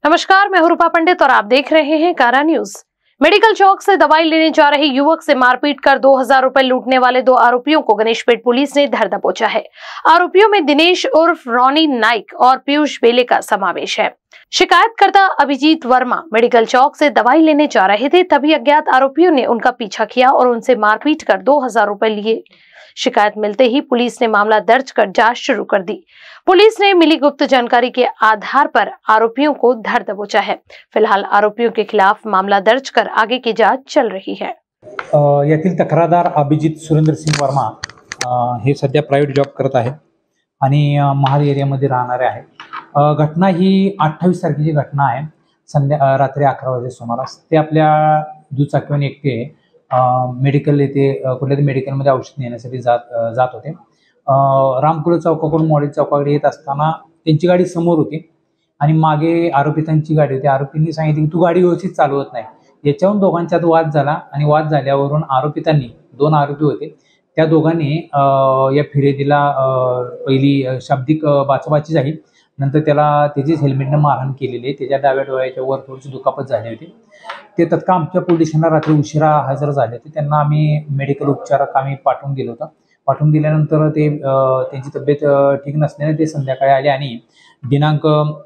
नमस्कार, मैं हूं रूपा पंडित और आप देख रहे हैं कारा न्यूज। मेडिकल चौक से दवाई लेने जा रहे युवक से मारपीट कर 2000 रुपए लूटने वाले 2 आरोपियों को गणेशपेट पुलिस ने धर दबोचा है। आरोपियों में दिनेश उर्फ रॉनी नाइक और पीयूष बेले का समावेश है। शिकायतकर्ता अभिजीत वर्मा मेडिकल चौक से दवाई लेने जा रहे थे, तभी अज्ञात आरोपियों ने उनका पीछा किया और उनसे मारपीट कर 2000 रुपए लिए। शिकायत मिलते ही पुलिस ने मामला दर्ज कर जांच शुरू कर दी। पुलिस ने मिली गुप्त जानकारी के आधार पर आरोपियों को धर दबोचा है। फिलहाल आरोपियों के खिलाफ मामला दर्ज कर आगे की जांच चल रही है। यातील तक्रारदार अभिजीत सुरेंद्र सिंग वर्मा हे सध्या प्रायव्हेट जॉब करत आहे आणि महाल एरियामध्ये राहणारे आहे। घटना ही 28 तारखेची घटना आहे। रात्री 11 वाजे सुमारास ते आपल्या दुचाकीवर एकटे मेडिकल येथे कुठल्यातरी मेडिकलमध्ये औषध नेण्यासाठी जात होते। रामपुरा चौकाकडून मॉडेल चौकाकडे येत असताना त्यांची गाडी समोर होती आणि मागे आरोपितांची गाडी होती। आरोपींनी सांगितले की तू गाडी व्यवस्थित चालवत नाही। याच्यावरून दोघांच्यात वाद झाला आणि वाद झाल्यावरून आरोपितांनी 2 आरोपी होते त्या दोघांनी या फिर्यादीला पहिली शाब्दिक बाचाबाची झाली। नंतर त्याला त्याचीच हेल्मेटने मारहाण केलेली, त्याच्या डाव्या डोळ्याच्या वर थोडीशी दुखापत झाली होती। ते तत्काळ आमच्या पोलीस स्टेशनला रात्री उशिरा हजर झाले होते। त्यांना आम्ही मेडिकल उपचारात पाठवून दिलं होतं। पाठवून दिल्यानंतर ते त्यांची तब्येत ठीक नसल्याने ते संध्याकाळी आले आणि दिनांक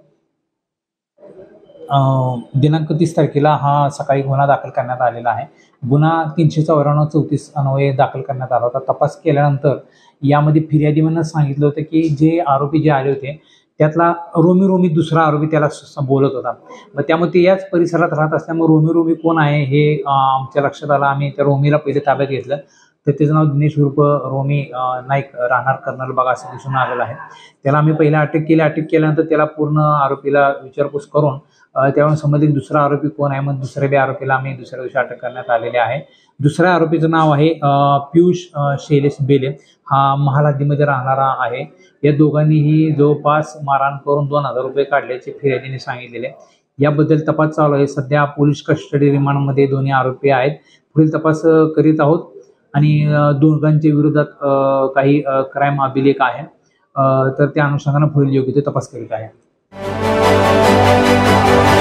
30 तारखेला हा सकाळी गुन्हा दाखल करण्यात आलेला आहे। गुन्हा 394-34 अन्वये दाखल करण्यात आला होता। तपास केल्यानंतर यामध्ये फिर्यादीनं सांगितलं होतं की जे आरोपी जे आले होते त्यातला रोमी दुसरा आरोपी त्याला बोलत होता। मग त्यामुळे ते याच परिसरात राहत असल्यामुळे रोमी कोण आहे हे आमच्या लक्षात आलं। आम्ही त्या रोमीला पहिले ताब्यात घेतलं तर त्याचं नाव दिनेश उर्फ रोमी नाईक राहणार कर्नल बाग असं दिसून आलेलं आहे। त्याला आम्ही पहिला अटक केली। अटक केल्यानंतर त्याला पूर्ण आरोपीला विचारपूस करून त्यावरून संबंधित दुसरा आरोपी कोण आहे मग दुसऱ्या बी आरोपीला आम्ही दुसऱ्या दिवशी अटक करण्यात आलेले आहे। दुसऱ्या आरोपीचं नाव आहे पीयूष शैलेश बेले, हा महाल हद्दीमध्ये राहणारा आहे। या दोघांनीही जवळपास मारहाण करून 2000 रुपये काढल्याचे फिर्यादीने सांगितलेले। याबद्दल तपास चालू आहे। सध्या पोलीस कस्टडी रिमांडमध्ये दोन्ही आरोपी आहेत। पुढील तपास करीत आहोत आणि दोघांच्या विरोधात काही क्राईम अभिलेख आहे तर त्या अनुषंगाने पुढील योग्य ते तपास करीत आहे।